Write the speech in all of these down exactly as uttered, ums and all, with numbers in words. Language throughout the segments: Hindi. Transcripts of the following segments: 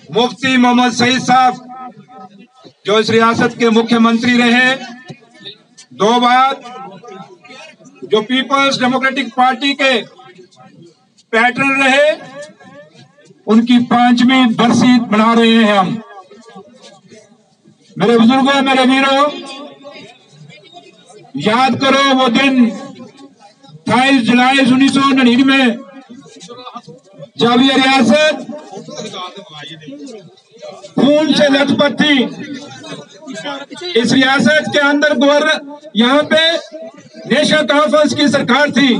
मुफ्ती मोहम्मद सईद साहब जो इस रियासत के मुख्यमंत्री रहे, दो बार जो पीपल्स डेमोक्रेटिक पार्टी के पैटर्न रहे, उनकी पांचवी बरसी मना रहे हैं हम। मेरे बुजुर्गों, मेरे वीरों, याद करो वो दिन अट्ठाईस जुलाई उन्नीस सौ निन्यानवे जब ये रियासत खून से लथपथ थी। इस रियासत के अंदर गवर्नर, यहाँ पे नेशनल कॉन्फ्रेंस की सरकार थी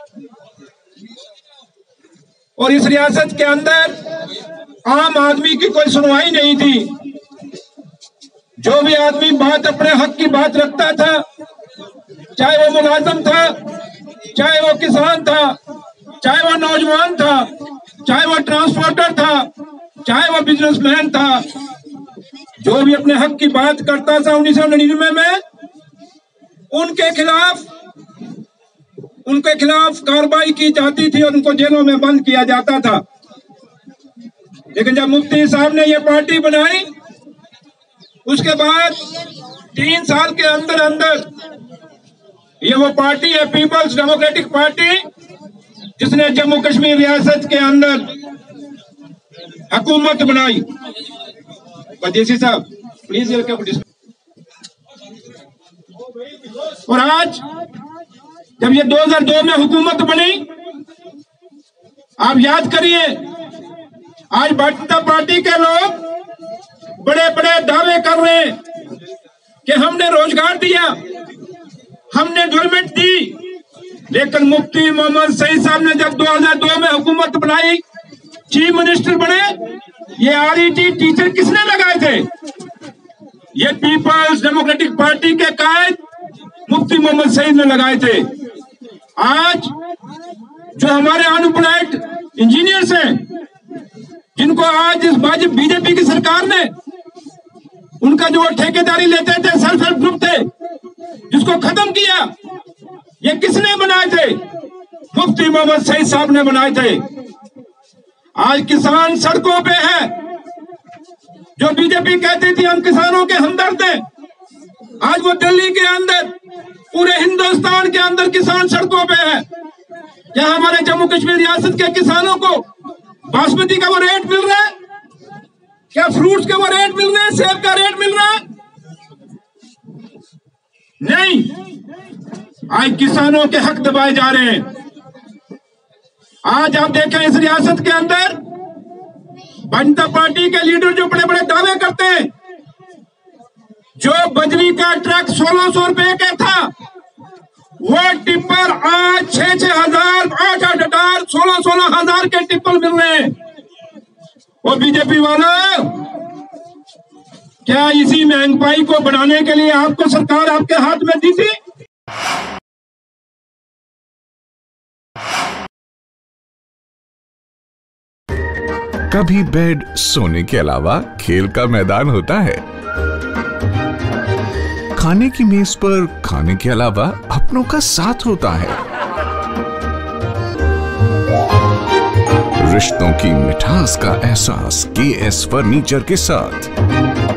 और इस रियासत के अंदर आम आदमी की कोई सुनवाई नहीं थी। जो भी आदमी बात अपने हक की बात रखता था, चाहे वो मुलाजिम था, चाहे वो किसान था, चाहे वो नौजवान था, चाहे वो ट्रांसपोर्टर था, चाहे वो बिजनेसमैन था, जो भी अपने हक की बात करता था उन्नीस सौ निन्यानवे में, उनके खिलाफ उनके खिलाफ कार्रवाई की जाती थी और उनको जेलों में बंद किया जाता था। लेकिन जब मुफ्ती साहब ने ये पार्टी बनाई, उसके बाद तीन साल के अंदर अंदर ये वो पार्टी है, पीपल्स डेमोक्रेटिक पार्टी, जिसने जम्मू कश्मीर रियासत के अंदर हुकूमत बनाई। परदेसी साहब प्लीज। और आज जब ये दो हज़ार दो में हुकूमत बनी, आप याद करिए, आज भारतीय जनता पार्टी के लोग बड़े बड़े दावे कर रहे हैं कि हमने रोजगार दिया, हमने डेवलपमेंट दी। लेकिन मुफ्ती मोहम्मद सईद साहब ने जब दो हज़ार दो में हुकूमत बनाई, चीफ मिनिस्टर बने, ये आरईटी टीचर किसने लगाए थे? ये पीपल्स डेमोक्रेटिक पार्टी के कायद मुफ्ती मोहम्मद सईद ने लगाए थे। आज जो हमारे अनएम्प्लॉयड इंजीनियर्स हैं, जिनको आज इस बीजेपी की सरकार ने, उनका जो ठेकेदारी लेते थे, सेल्फ हेल्प ग्रुप थे, जिसको खत्म किया, ये किसने बनाए थे? मुफ्ती मोहम्मद सईद साहब ने बनाए थे। आज किसान सड़कों पे है। जो बीजेपी कहती थी हम किसानों के हमदर्द हैं, आज वो दिल्ली के अंदर, पूरे हिंदुस्तान के अंदर किसान सड़कों पे है। क्या हमारे जम्मू कश्मीर रियासत के किसानों को बासमती का वो रेट मिल रहा है? क्या फ्रूट्स के वो रेट मिल रहे हैं? सेब का रेट मिल रहा है? नहीं। आज किसानों के हक दबाए जा रहे हैं। आज आप देखें इस रियासत के अंदर जनता पार्टी के लीडर जो बड़े बड़े दावे करते हैं, जो बजरी का ट्रक सोलह सौ रुपए का था, वो टिप्पर आज छह छह हजार आठ आठ हजार सोलह सोलह हजार के टिप्पर मिल रहे हैं। वो बीजेपी वाला, क्या इसी महंगाई को बढ़ाने के लिए आपको सरकार आपके हाथ में दी थी? कभी बेड सोने के अलावा खेल का मैदान होता है। खाने की मेज पर खाने के अलावा अपनों का साथ होता है। रिश्तों की मिठास का एहसास के एस फर्नीचर के साथ।